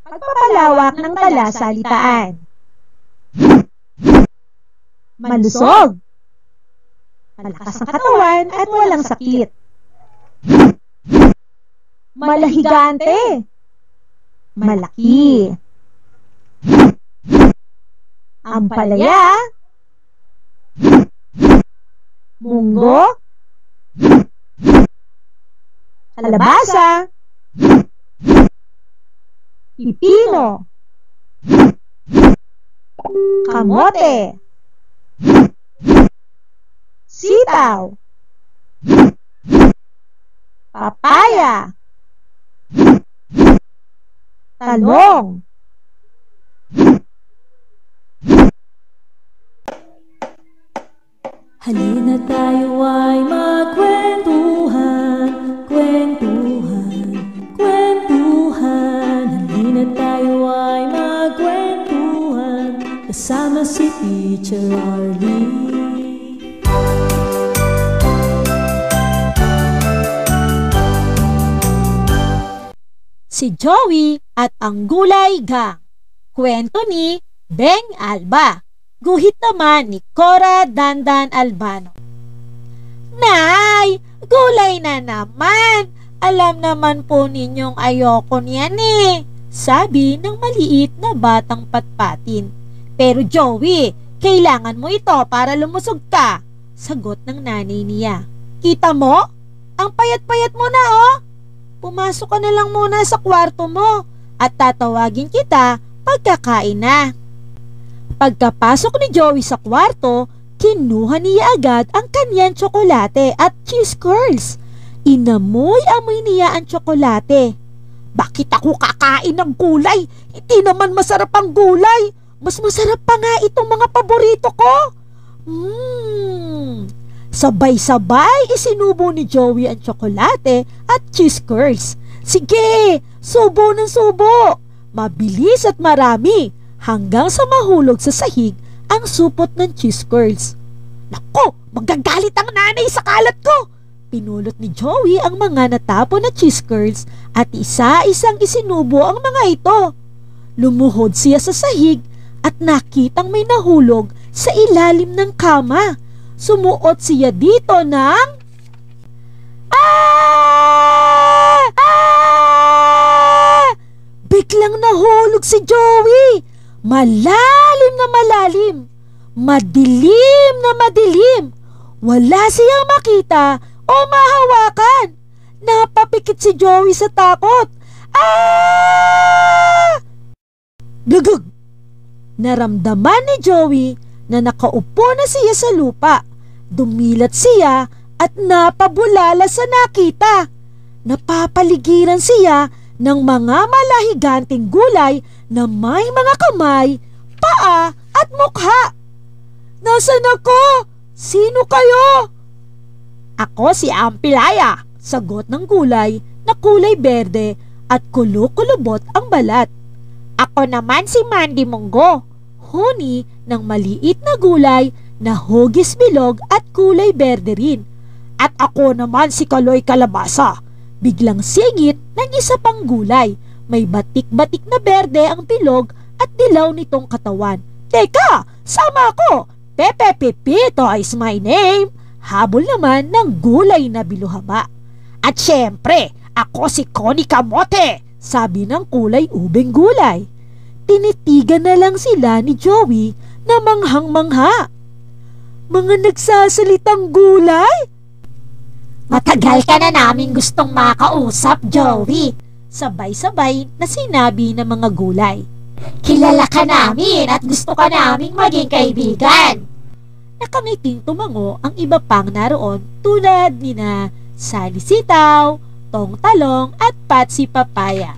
Pagpapalawak ng talasalitaan. Malusog. Malakas ang katawan at walang sakit. Malahigante. Malaki. Ampalaya. Munggo. Kalabasa. Pipino. Kamote. Sitaw. Papaya. Talong. Halina tayo ay magkwentuhan, kwentuhan, kwentuhan. Halina tayo ay magkwentuhan, kasama si Teacher Arlie. Si Joey at ang Gulay Gang. Kwento ni Beng Alba. Guhit naman ni Cora Dandan Albano. Nay, gulay na naman. Alam naman po ninyong ayoko niyan eh. Sabi ng maliit na batang patpatin. Pero Joey, kailangan mo ito para lumusog ka. Sagot ng nanay niya. Kita mo? Ang payat-payat mo na oh. Pumasok ka na lang muna sa kwarto mo at tatawagin kita pagkakain na. Pagkapasok ni Joey sa kwarto, kinuha niya agad ang kanyang tsokolate at cheese curls. Inamoy-amoy niya ang tsokolate. Bakit ako kakain ng gulay? Hindi naman masarap ang gulay. Mas masarap pa nga itong mga paborito ko. Sabay-sabay isinubo ni Joey ang tsokolate at cheese curls. Sige, subo ng subo. Mabilis at marami hanggang sa mahulog sa sahig ang supot ng cheese curls. Naku, magagalit ang nanay sa kalat ko. Pinulot ni Joey ang mga natapon na cheese curls at isa-isang isinubo ang mga ito. Lumuhod siya sa sahig at nakitang may nahulog sa ilalim ng kama. Sumuot siya dito ng Biglang nahulog si Joey. Malalim na malalim. Madilim na madilim. Wala siyang makita o mahawakan. Napapikit si Joey sa takot. Gugug! Naramdaman ni Joey na nakaupo na siya sa lupa. Dumilat siya at napabulala sa nakita. Napapaligiran siya ng mga malahiganting gulay na may mga kamay, paa at mukha. Nasaan ako? Sino kayo? Ako si Ampilaya, sagot ng gulay na kulay berde at kulukulubot ang balat. Ako naman si Mandy Munggo, huni ng maliit na gulay na hugis bilog at kulay berde rin. At ako naman si Kaloy Kalabasa. Biglang singit ng isa pang gulay. May batik-batik na berde ang bilog at dilaw nitong katawan. Teka, sama ako! Pepe Pepito is my name. Habol naman ng gulay na biluhaba. At syempre, ako si Connie Kamote, sabi ng kulay ubeng gulay. Tinitigan na lang sila ni Joey na manghang-mangha. Mga nagsasalitang gulay? Matagal ka na namin gustong makausap, Joey. Sabay-sabay na sinabi ng mga gulay. Kilala ka namin at gusto ka naming maging kaibigan. Nakangiting tumango ang iba pang naroon tulad nina Sally Sitaw, Tong Talong at Patsy Papaya.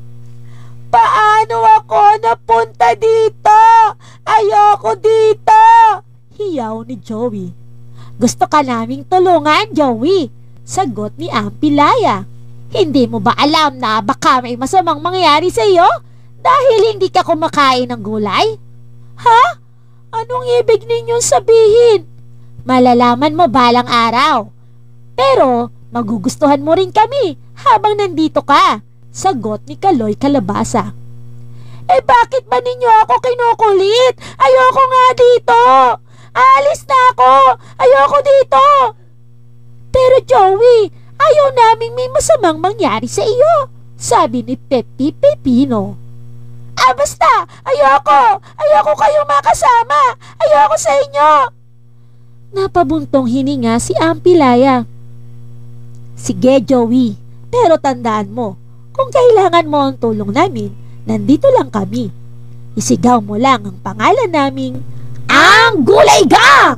Paano ako napunta dito? Ayoko dito! Hiyaw ni Joey. Gusto ka naming tulungan, Joey, sagot ni Ampilaya. Hindi mo ba alam na baka may masamang mangyari sa iyo dahil hindi ka kumakain ng gulay? Ha? Anong ibig ninyong sabihin? Malalaman mo balang araw. Pero magugustuhan mo rin kami habang nandito ka, sagot ni Kaloy Kalabasa. Eh bakit ba ninyo ako kinukulit? Ayoko nga dito! Alis na ako! Ayoko dito! Pero Joey, ayaw naming may masamang mangyari sa iyo, sabi ni Pepe Pepino. Basta! Ayoko! Ayoko kayong makasama! Ayoko sa inyo! Napabuntong hininga si Ampilaya. Sige Joey, pero tandaan mo, kung kailangan mo ang tulong namin, nandito lang kami. Isigaw mo lang ang pangalan naming ang Gulay Gang!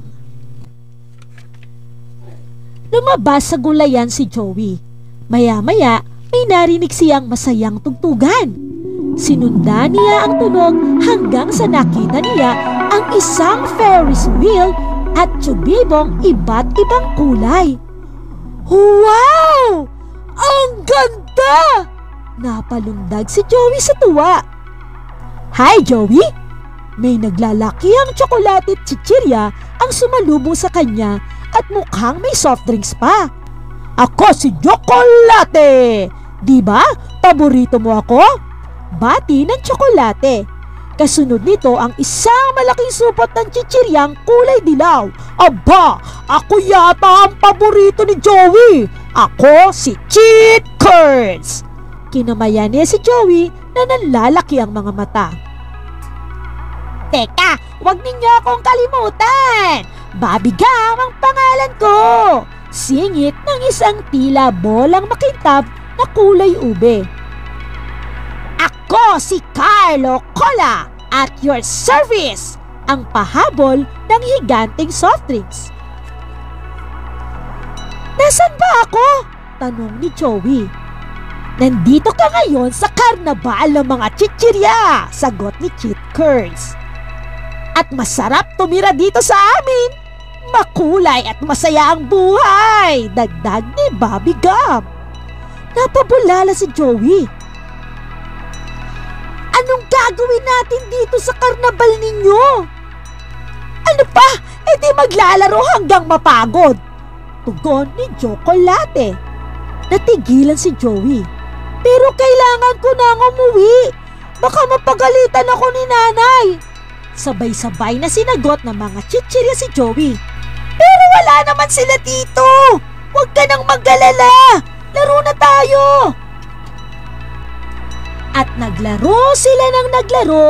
Lumabas sa gulayan si Joey. Maya-maya, may narinig siyang masayang tugtugan. Sinundan niya ang tunog hanggang sa nakita niya ang isang Ferris wheel at tubibong iba't ibang kulay. Wow! Ang ganda! Napalundag si Joey sa tuwa. Hi Joey! May naglalakihang tsokolate at chichirya ang sumalubong sa kanya at mukhang may soft drinks pa. Ako si Tsokolate! Di ba? Paborito mo ako? Bati ng tsokolate. Kasunod nito ang isang malaking supot ng chichiryang kulay dilaw. Aba, ako yata ang paborito ni Joey. Ako si Cheat Curds. Kinamayan niya si Joey na nanlalaki ang mga mata. Teka, wag ninyo akong kalimutan. Bobby Gum ang pangalan ko. Singit ng isang tila bolang makintab na kulay ube. Ako si Carlo Cola at your service, ang pahabol ng higanting soft drinks. Nasaan ba ako? Tanong ni Joey. Nandito ka ngayon sa karnabal ng mga chichirya, sagot ni Cheat Curds. At masarap tumira dito sa amin. Makulay at masaya ang buhay, dagdag ni Bobby Gum. Napabulala si Joey. Anong gagawin natin dito sa karnabal ninyo? Ano pa? E di maglalaro hanggang mapagod, tugon ni Tsokolate. Natigilan si Joey. Pero kailangan ko nang umuwi. Baka mapagalitan ako ni nanay. Sabay-sabay na sinagot ng mga chichirya si Joey. Pero wala naman sila dito. Huwag ka nang mag-alala. Laro na tayo. At naglaro sila ng naglaro,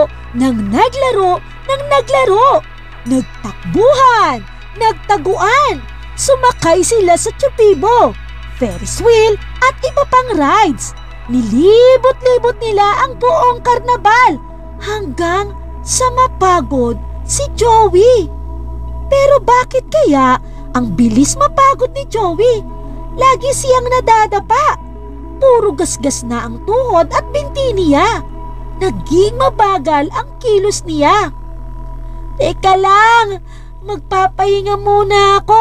nagtakbuhan, nagtaguan, sumakay sila sa tsupibo, Ferris wheel at iba pang rides. Nilibot-libot nila ang buong karnabal hanggang sa mapagod si Joey. Pero bakit kaya ang bilis mapagod ni Joey? Lagi siyang nadadapa. Puro gasgas na ang tuhod at binti niya. Naging mabagal ang kilos niya. Teka lang, magpapahinga muna ako.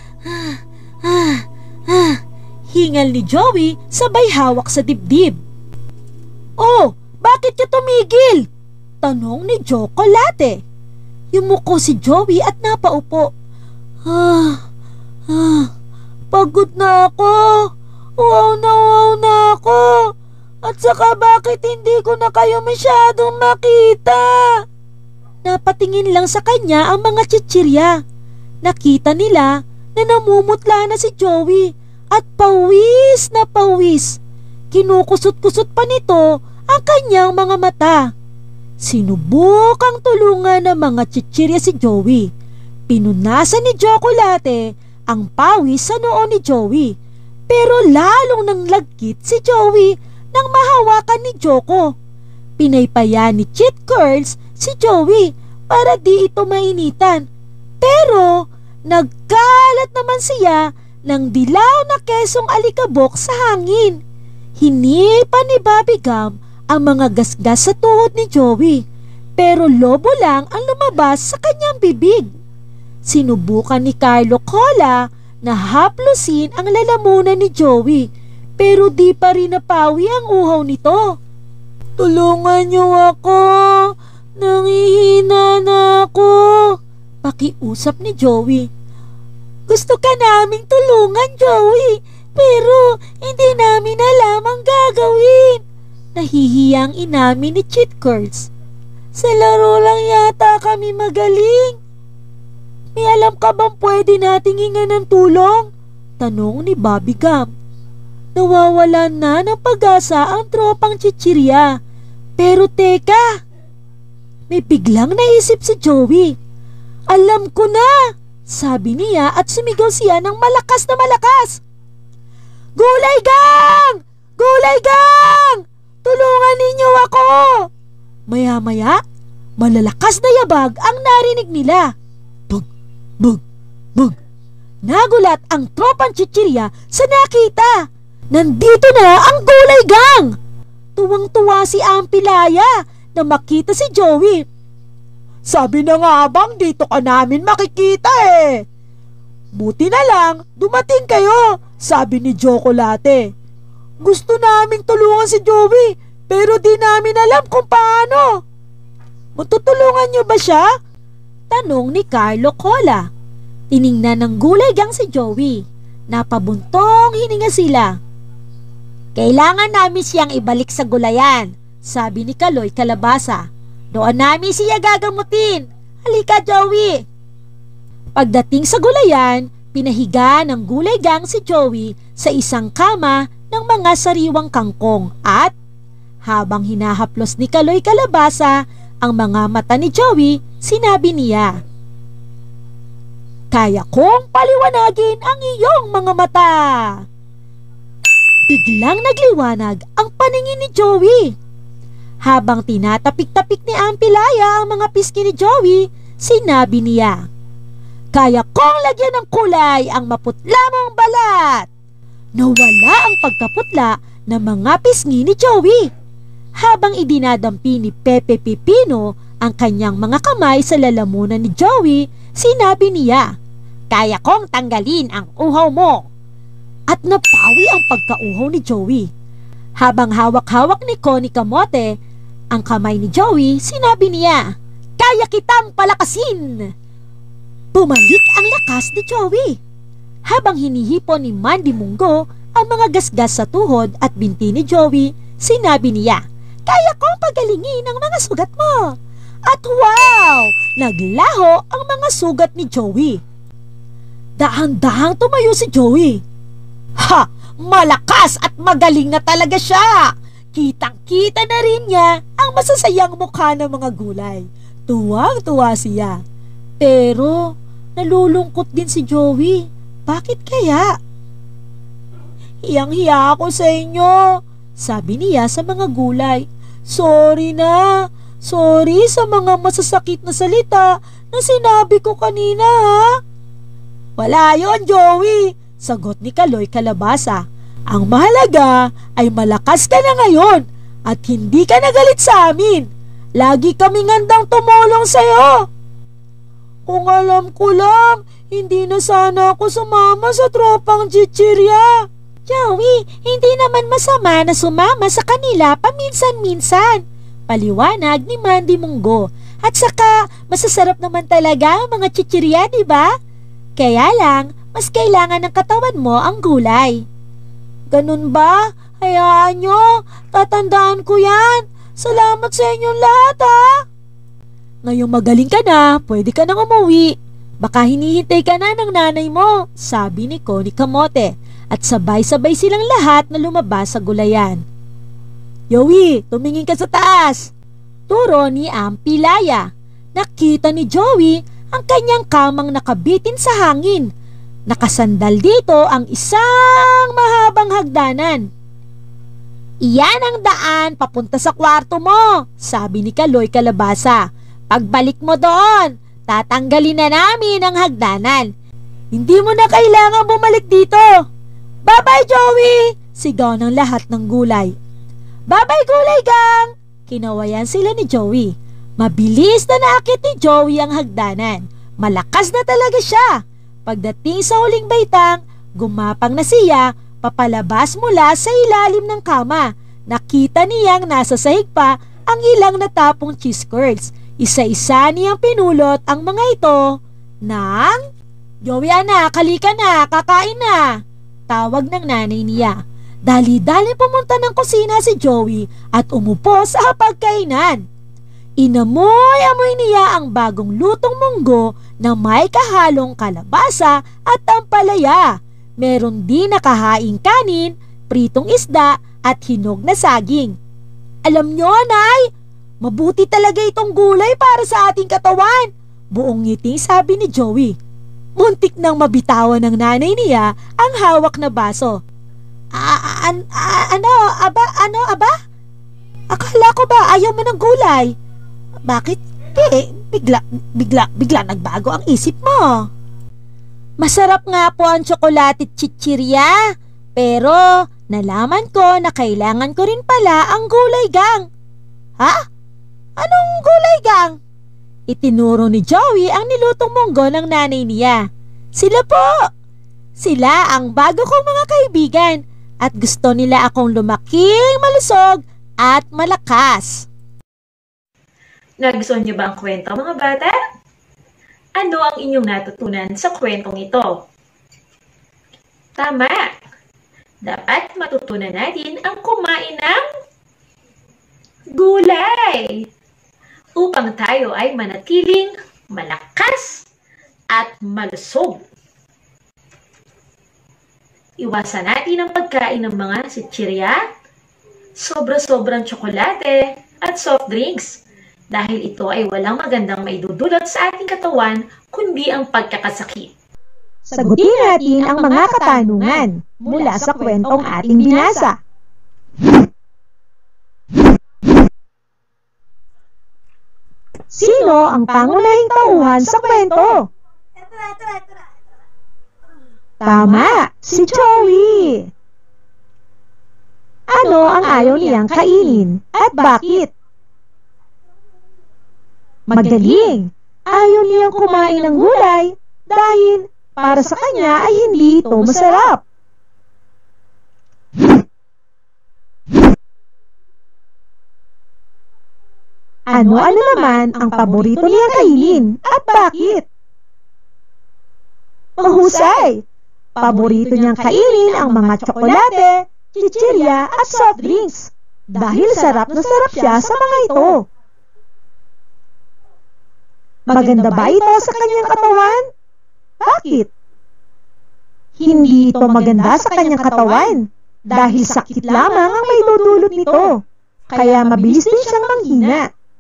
Hingal ni Joey sabay hawak sa dibdib. Oh, bakit ka tumigil? Tanong ni Tsokolate. Yumuko si Joey at napaupo. Pagod na ako. Wow na ako. At saka bakit hindi ko na kayo masyadong makita? Napatingin lang sa kanya ang mga chichirya. Nakita nila na namumutla na si Joey at pawis na pawis. Kinukusot-kusot pa nito ang kanyang mga mata. Sinubukang tulungan ng mga chichirya si Joey. Pinunasan ni Tsokolate ang pawis sa noo ni Joey. Pero lalong nanglagkit si Joey nang mahawakan ni Joko. Pinaypaya ni Cheat Curds si Joey para di ito mainitan. Pero nagkalat naman siya ng dilaw na kesong alikabok sa hangin. Hinipan ni Bobby Gum ang mga gasgas sa tuhod ni Joey. Pero lobo lang ang lumabas sa kanyang bibig. Sinubukan ni Carlo Cola na haplusin ang lalamunan ni Joey, pero di pa rin napawi ang uhaw nito. Tulungan niyo ako, nangihina na ako, pakiusap ni Joey. Gusto ka naming tulungan, Joey, pero hindi namin alam ang gagawin. Nahihiyang inamin ni Cheat Curls. Sa laro lang yata kami magaling. May alam ka bang pwede nating hingan ng tulong? Tanong ni Bobby Gum. Nawawalan na ng pag-asa ang tropang chichirya. Pero teka, may biglang naisip si Joey. Alam ko na, sabi niya at sumigaw siya ng malakas na malakas. Gulay Gang! Gulay Gang! Tulungan ninyo ako! Maya-maya, malalakas na yabag ang narinig nila. Bug, bug, bug. Nagulat ang tropang chichirya sa nakita. Nandito na ang Gulay Gang! Tuwang-tuwa si Ampilaya na makita si Joey. Sabi na nga bang dito ka namin makikita eh. Buti na lang, dumating kayo, sabi ni Chocolate. Gusto naming tulungan si Joey, pero di namin alam kung paano. Matutulungan niyo ba siya? Tanong ni Carlo Cola. Tiningnan ng Gulay Gang si Joey. Napabuntong hininga sila. Kailangan namin siyang ibalik sa gulayan, sabi ni Kaloy Kalabasa. Doon namin siya gagamutin. Halika, Joey. Pagdating sa gulayan, pinahiga ng Gulay Gang si Joey sa isang kama ng mga sariwang kangkong at habang hinahaplos ni Kaloy Kalabasa ang mga mata ni Joey, sinabi niya, Kaya kong paliwanagin ang iyong mga mata. Biglang nagliwanag ang paningin ni Joey. Habang tinatapik-tapik ni Ampilaya ang mga pisngi ni Joey, sinabi niya, Kaya kong lagyan ng kulay ang maputla mong balat. Nawala ang pagkaputla ng mga pisngi ni Joey. Habang idinadampi ni Pepe Pipino ang kanyang mga kamay sa lalamunan ni Joey, sinabi niya, Kaya kong tanggalin ang uhaw mo. At napawi ang pagkauhaw ni Joey. Habang hawak-hawak ni Connie Kamote ang kamay ni Joey, sinabi niya, Kaya kitang palakasin! Bumalik ang lakas ni Joey. Habang hinihipon ni Mandy Munggo ang mga gasgas sa tuhod at binti ni Joey, sinabi niya, Kaya kong pagalingin ang mga sugat mo. At wow! Naglaho ang mga sugat ni Joey. Dahan-dahang tumayo si Joey. Ha! Malakas at magaling na talaga siya! Kitang-kita na rin niya ang masasayang mukha ng mga gulay. Tuwang-tuwa siya. Pero nalulungkot din si Joey. Bakit kaya? Hiyang-hiya ako sa inyo, sabi niya sa mga gulay. Sorry na. Sorry sa mga masasakit na salita na sinabi ko kanina ha. Wala yon, Joey, sagot ni Kaloy Kalabasa. Ang mahalaga ay malakas ka na ngayon at hindi ka nagalit sa amin. Lagi kaming handang tumulong sa'yo. Kung alam ko lang, hindi na sana ako sumama sa tropang chichirya. Joey, hindi naman masama na sumama sa kanila paminsan-minsan, paliwanag ni Mandy Munggo. At saka, masasarap naman talaga ang mga chichirya, di ba? Kaya lang, mas kailangan ng katawan mo ang gulay. Ganun ba? Hayaan nyo, tatandaan ko yan. Salamat sa inyong lahat ha. Ngayong magaling ka na, pwede ka nang umuwi. Baka hinihintay ka na ng nanay mo, sabi ni Connie Kamote. At sabay-sabay silang lahat na lumabas sa gulayan. Joey, tumingin ka sa taas. Turo ni Ampilaya. Nakita ni Joey ang kanyang kamang nakabitin sa hangin. Nakasandal dito ang isang mahabang hagdanan. Iyan ang daan papunta sa kwarto mo, sabi ni Kaloy Kalabasa. Pagbalik mo doon, tatanggalin na namin ang hagdanan. Hindi mo na kailangan bumalik dito. Bye-bye, Joey! Sigaw ng lahat ng gulay. Bye-bye, Gulay Gang! Kinawayan sila ni Joey. Mabilis na naakit ni Joey ang hagdanan. Malakas na talaga siya. Pagdating sa huling baitang, gumapang na siya papalabas mula sa ilalim ng kama. Nakita niyang nasa sahig pa ang ilang natapong cheese curds. Isa-isa niyang pinulot ang mga ito ng... Joey anak, halika na, kakain na! Tawag ng nanay niya. Dali-dali pumunta ng kusina si Joey at umupo sa hapagkainan. Inamoy-amoy niya ang bagong lutong munggo na may kahalong kalabasa at ampalaya. Meron din nakahaing kanin, pritong isda at hinog na saging. Alam nyo, Nay, mabuti talaga itong gulay para sa ating katawan. Buong ngiti sabi ni Joey. Muntik nang mabitawan ng nanay niya ang hawak na baso. Ano aba? Akala ko ba ayaw mo ng gulay? Bakit? Bigla nagbago ang isip mo. Masarap nga po ang tsokolate chichirya, pero nalaman ko na kailangan ko rin pala ang gulay gang. Ha? Anong gulay gang? Itinuro ni Joey ang nilutong munggo ng nanay niya. Sila po! Sila ang bago kong mga kaibigan at gusto nila akong lumaking malusog at malakas. Nagustuhan niyo ba ang kwento, mga bata? Ano ang inyong natutunan sa kwentong ito? Tama! Dapat matutunan natin ang kumain ng gulay upang tayo ay manatiling malakas at malusog. Iwasan natin ang pagkain ng mga sitsirya, sobra-sobrang tsokolate at soft drinks dahil ito ay walang magandang maidudulot sa ating katawan kundi ang pagkakasakit. Sagutin natin ang mga katanungan mula sa kwentong ating binasa. Sino ang pangunahing tauhan sa kwento? Tama, si Joey. Ano ang ayaw niyang kainin at bakit? Magaling! Ayaw niyang kumain ng gulay dahil para sa kanya ay hindi ito masarap. Ano-ano naman ang paborito niyang kainin at bakit? Mahusay! Paborito niyang kainin ang mga tsokolate, chichirya at soft drinks dahil sarap na sarap siya sa mga ito. Maganda ba ito sa kanyang katawan? Bakit? Hindi ito maganda sa kanyang katawan dahil sakit lamang ang may dudulot nito, kaya mabilis din siyang manghina.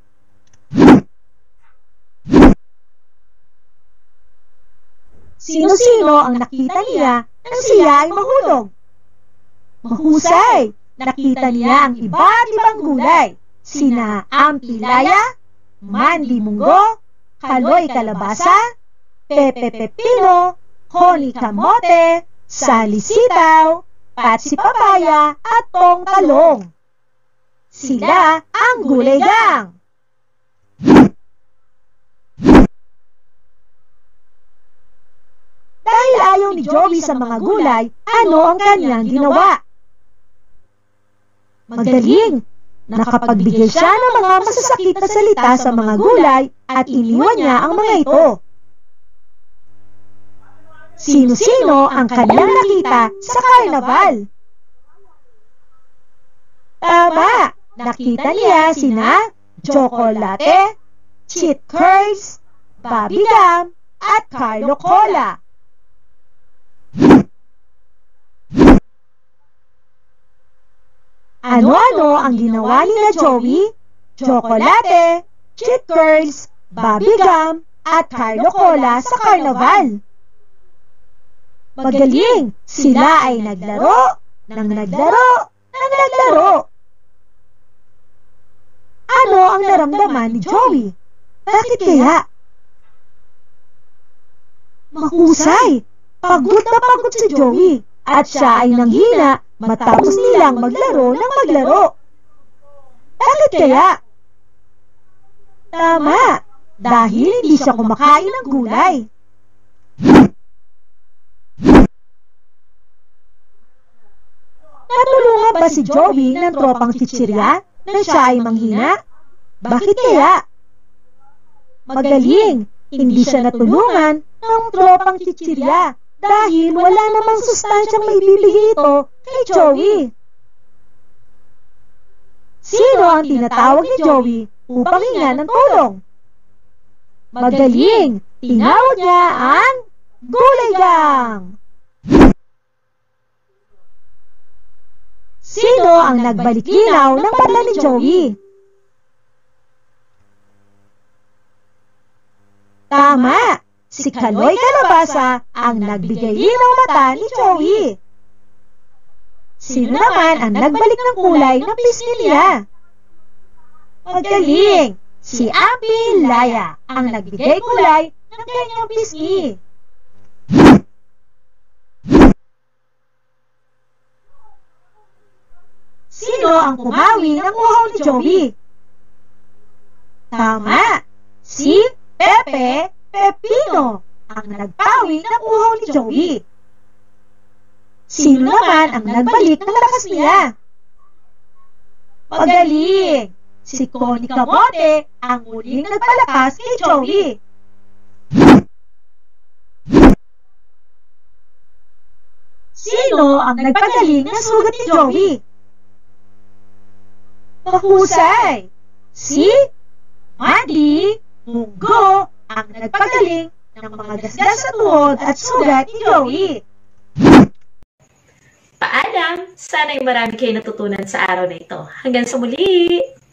Sino-sino ang nakita niya nang siya ay mahulog? Mahusay! Nakita niya ang iba't ibang gulay, sina ampilaya, mandi munggo, kaloy kalabasa, pepe pepino, honey kamote, sali sitaw, patsi papaya at tong talong. Sila ang gulay gang. Dahil ayaw ni Joey sa mga gulay, ano ang kanyang ginawa? Magaling! Nakapagbigay siya ng mga masasakit na salita sa mga gulay at iniwan niya ang mga ito. Sino-sino ang kanyang nakita sa karnaval? Tama! Nakita niya sina Chocolate, Cheat Curls, Bobby Gum, at Carlo Cola. Ano-ano ang ginawa ni na Joey, Chocolate, Cheat Curls, Bobby Gum, at Carlo Cola sa karnaval? Magaling! Sila ay naglaro. Ano ang naramdaman ni Joey? Bakit kaya? Mahusay! Pagod na pagod si Joey at siya ay nanghina matapos nilang maglaro ng maglaro. Bakit kaya? Tama! Dahil hindi siya kumakain ng gulay. Natulungan ba si Joey ng tropang chichirya na siya ay manghina? Bakit kaya? Magaling! Hindi siya natulungan ng tropang chichirya dahil wala namang sustansyang may bibigay ito kay Joey. Sino ang tinatawag ni Joey upang hinga ng tulong? Magaling! Tinawag niya ang Gulay Gang! Sino ang nagbalik linaw ng mata ni Joey? Tama! Si Kaloy Kalabasa ang nagbigay linaw mata ni Joey. Sino naman ang nagbalik ng kulay ng pisngi niya? Magaling! Si Ampi Laya ang nagbigay kulay ng kanyang pisngi. Sino ang pumawi ng uhaw ni Joey? Tama! Si Pepe Pepino ang nagpawi ng uhaw ni Joey. Sino naman ang nagbalik ng lakas niya? Magaling! Si Connie Camote ang muling nagpalakas kay Joey. Sino ang nagpagaling ng sugat ni Joey? Mahusay! Si Mandy Munggo ang nagpagaling ng mga gasgas sa tuhod at sugat ni Joey. Paalam! Sana'y marami kayo natutunan sa araw na ito. Hanggang sa muli!